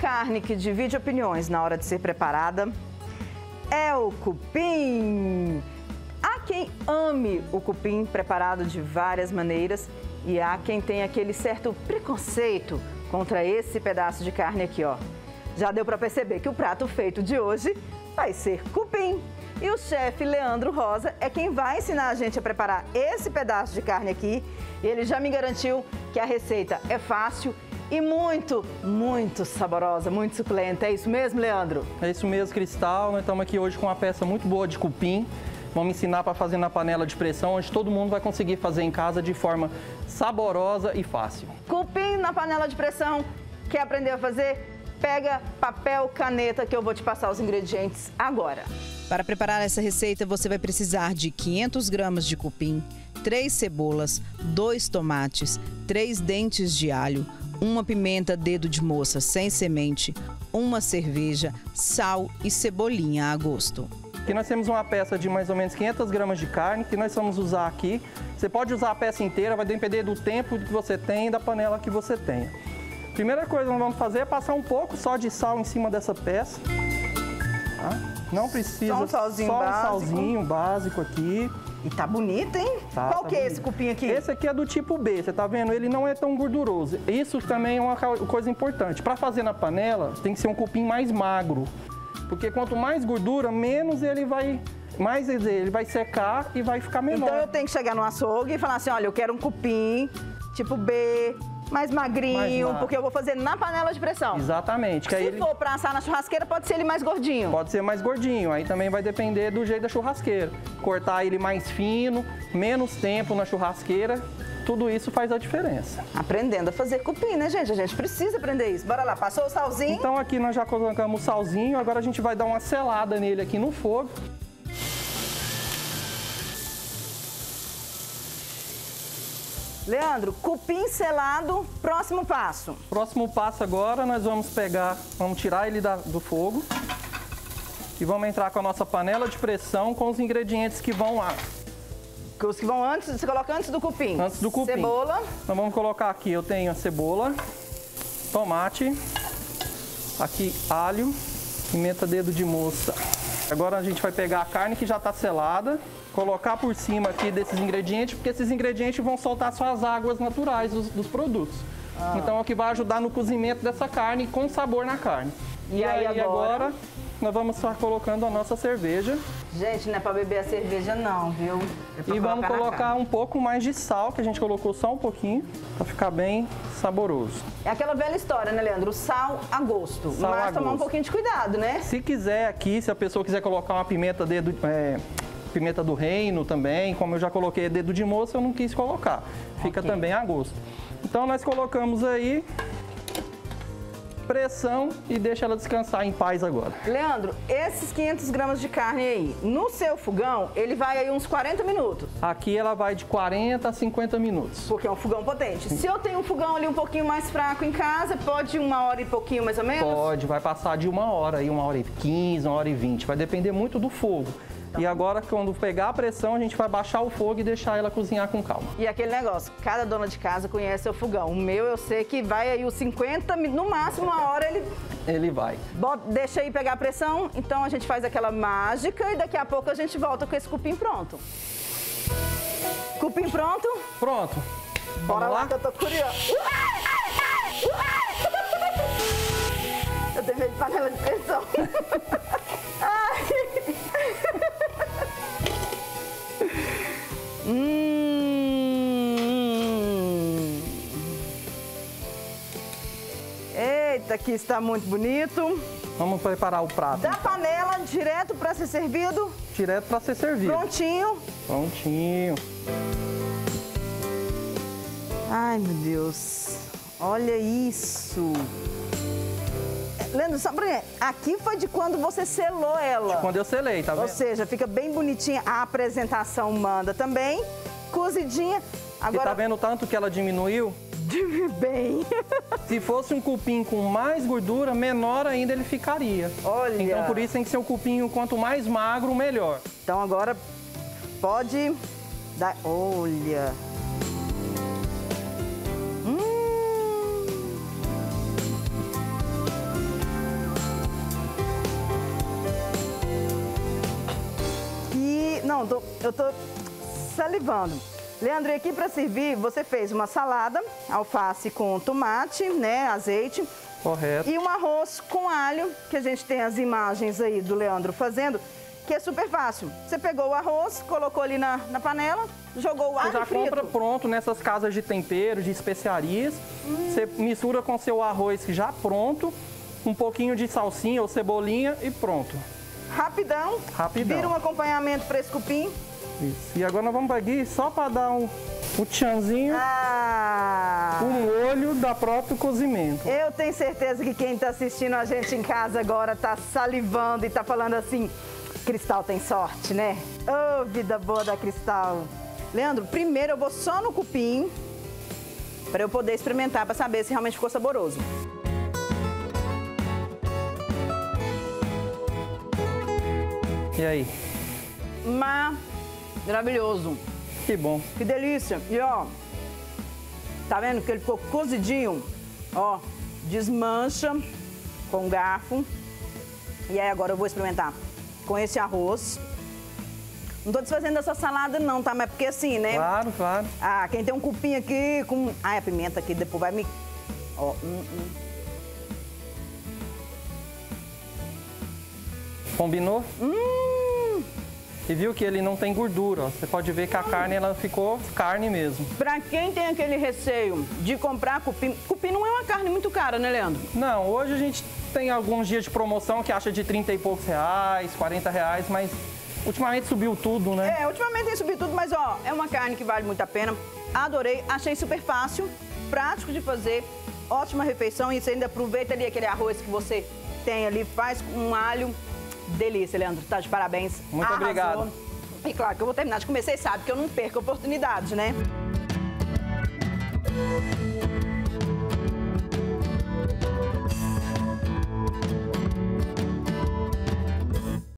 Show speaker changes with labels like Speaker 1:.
Speaker 1: carne que divide opiniões na hora de ser preparada é o cupim. Há quem ame o cupim preparado de várias maneiras e há quem tem aquele certo preconceito contra esse pedaço de carne aqui, ó. Já deu para perceber que o prato feito de hoje vai ser cupim. E o chefe Leandro Rosa é quem vai ensinar a gente a preparar esse pedaço de carne aqui. E ele já me garantiu que a receita é fácil e muito, muito saborosa, muito suculenta. É isso mesmo, Leandro?
Speaker 2: É isso mesmo, Cristal. Nós estamos aqui hoje com uma peça muito boa de cupim. Vamos ensinar para fazer na panela de pressão, onde todo mundo vai conseguir fazer em casa de forma saborosa e fácil.
Speaker 1: Cupim na panela de pressão. Quer aprender a fazer? Pega papel, caneta, que eu vou te passar os ingredientes agora.
Speaker 3: Para preparar essa receita, você vai precisar de 500 gramas de cupim, 3 cebolas, 2 tomates, 3 dentes de alho, uma pimenta dedo de moça sem semente, uma cerveja, sal e cebolinha a gosto.
Speaker 2: Aqui nós temos uma peça de mais ou menos 500 gramas de carne que nós vamos usar aqui. Você pode usar a peça inteira, vai depender do tempo que você tem e da panela que você tenha. Primeira coisa que nós vamos fazer é passar um pouco só de sal em cima dessa peça. Tá? Não precisa,
Speaker 1: só um salzinho básico.
Speaker 2: Salzinho básico aqui.
Speaker 1: E tá bonito, hein?
Speaker 2: Tá,
Speaker 1: Qual que é esse cupim aqui?
Speaker 2: Esse aqui é do tipo B, você tá vendo? Ele não é tão gorduroso. Isso também é uma coisa importante. Para fazer na panela, tem que ser um cupim mais magro. Porque quanto mais gordura, menos ele vai secar e vai ficar menor.
Speaker 1: Então eu tenho que chegar no açougue e falar assim, olha, eu quero um cupim tipo B, mais magrinho, porque eu vou fazer na panela de pressão.
Speaker 2: Exatamente. Que
Speaker 1: Se for para assar na churrasqueira, pode ser ele mais gordinho.
Speaker 2: Pode ser mais gordinho, aí também vai depender do jeito da churrasqueira. Cortar ele mais fino, menos tempo na churrasqueira, tudo isso faz a diferença.
Speaker 1: Aprendendo a fazer cupim, né, gente? A gente precisa aprender isso. Bora lá, passou o salzinho?
Speaker 2: Então aqui nós já colocamos o salzinho, agora a gente vai dar uma selada nele aqui no fogo.
Speaker 1: Leandro, cupim selado, próximo passo.
Speaker 2: Próximo passo agora, nós vamos tirar ele do fogo e vamos entrar com a nossa panela de pressão com os ingredientes que vão lá.
Speaker 1: Os que vão antes, você coloca antes do cupim.
Speaker 2: Antes do cupim.
Speaker 1: Cebola.
Speaker 2: Nós vamos colocar aqui, eu tenho a cebola, tomate, aqui alho, pimenta dedo de moça. Agora a gente vai pegar a carne que já está selada, colocar por cima aqui desses ingredientes, porque esses ingredientes vão soltar suas águas naturais dos produtos. Então é o que vai ajudar no cozimento dessa carne com sabor na carne.
Speaker 1: E aí agora
Speaker 2: nós vamos estar colocando a nossa cerveja.
Speaker 1: Gente, não é para beber a cerveja não, viu?
Speaker 2: E vamos colocar um pouco mais de sal, que a gente colocou só um pouquinho, para ficar bem saboroso.
Speaker 1: É aquela velha história, né, Leandro? O sal a gosto.
Speaker 2: Sal
Speaker 1: mas
Speaker 2: a
Speaker 1: tomar
Speaker 2: gosto.
Speaker 1: um pouquinho de cuidado, né?
Speaker 2: Se quiser aqui, se a pessoa quiser colocar uma pimenta pimenta do reino também, como eu já coloquei dedo de moça, eu não quis colocar. Fica também a gosto. Então nós colocamos aí pressão e deixa ela descansar em paz agora.
Speaker 1: Leandro, esses 500 gramas de carne aí, no seu fogão, ele vai aí uns 40 minutos.
Speaker 2: Aqui ela vai de 40 a 50 minutos.
Speaker 1: Porque é um fogão potente. Se eu tenho um fogão ali um pouquinho mais fraco em casa, pode 1 hora e pouquinho mais ou menos?
Speaker 2: Pode, vai passar de 1 hora, aí 1h15, 1h20. Vai depender muito do fogo. E agora, quando pegar a pressão, a gente vai baixar o fogo e deixar ela cozinhar com calma.
Speaker 1: E aquele negócio, cada dona de casa conhece o fogão. O meu, eu sei que vai aí os 50, no máximo 1 hora
Speaker 2: ele vai.
Speaker 1: Deixa aí pegar a pressão, então a gente faz aquela mágica e daqui a pouco a gente volta com esse cupim pronto. Cupim pronto?
Speaker 2: Pronto.
Speaker 1: Bora lá que eu tô curiosa. Eu tenho medo de panela de pressão. Eita, aqui está muito bonito.
Speaker 2: Vamos preparar o prato.
Speaker 1: Da panela, direto para ser servido?
Speaker 2: Direto para ser servido.
Speaker 1: Prontinho?
Speaker 2: Prontinho.
Speaker 1: Ai, meu Deus. Olha isso. Leandro, sabe, aqui foi de quando você selou ela.
Speaker 2: De quando eu selei, tá vendo?
Speaker 1: Ou seja, fica bem bonitinha. A apresentação manda também. Cozidinha. Agora...
Speaker 2: Você tá vendo o tanto que ela diminuiu?
Speaker 1: Bem.
Speaker 2: Se fosse um cupim com mais gordura, menor ainda ele ficaria.
Speaker 1: Olha.
Speaker 2: Então por isso tem que ser um cupinho, quanto mais magro, melhor.
Speaker 1: Então agora pode dar... Olha. Não, eu tô salivando. Leandro, e aqui para servir, você fez uma salada, alface com tomate, né, azeite.
Speaker 2: Correto.
Speaker 1: E um arroz com alho, que a gente tem as imagens aí do Leandro fazendo, que é super fácil. Você pegou o arroz, colocou ali na panela, jogou o alho
Speaker 2: Você já
Speaker 1: frito.
Speaker 2: compra pronto nessas casas de tempero, de especiarias. Você mistura com seu arroz já pronto, um pouquinho de salsinha ou cebolinha e pronto.
Speaker 1: Rapidão.
Speaker 2: Rapidão.
Speaker 1: Vira um acompanhamento para esse cupim.
Speaker 2: Isso. E agora nós vamos aqui só para dar um tchanzinho, o molho da próprio cozimento.
Speaker 1: Eu tenho certeza que quem está assistindo a gente em casa agora está salivando e está falando assim, Cristal tem sorte, né? Ô, vida boa da Cristal. Leandro, primeiro eu vou só no cupim para eu poder experimentar, para saber se realmente ficou saboroso.
Speaker 2: E aí?
Speaker 1: Maravilhoso.
Speaker 2: Que bom.
Speaker 1: Que delícia. E ó, tá vendo que ele ficou cozidinho? Ó, desmancha com garfo. E aí agora eu vou experimentar com esse arroz. Não tô desfazendo essa salada não, tá? Mas porque assim, né?
Speaker 2: Claro, claro.
Speaker 1: Ah, quem tem um cupim aqui com... Ai, a pimenta aqui depois vai me... Ó,
Speaker 2: Combinou? E viu que ele não tem gordura, ó. Você pode ver que a carne, ela ficou carne mesmo.
Speaker 1: Pra quem tem aquele receio de comprar cupim... Cupim não é uma carne muito cara, né, Leandro?
Speaker 2: Não, hoje a gente tem alguns dias de promoção que acha de 30 e poucos reais, 40 reais, mas ultimamente subiu tudo, né?
Speaker 1: É, ultimamente tem subido tudo, mas ó, é uma carne que vale muito a pena. Adorei, achei super fácil, prático de fazer, ótima refeição e você ainda aproveita ali aquele arroz que você tem ali, faz com um alho. Delícia, Leandro, tá de parabéns.
Speaker 2: Muito obrigado.
Speaker 1: E claro que eu vou terminar de comer, vocês sabem que eu não perco a oportunidade, né?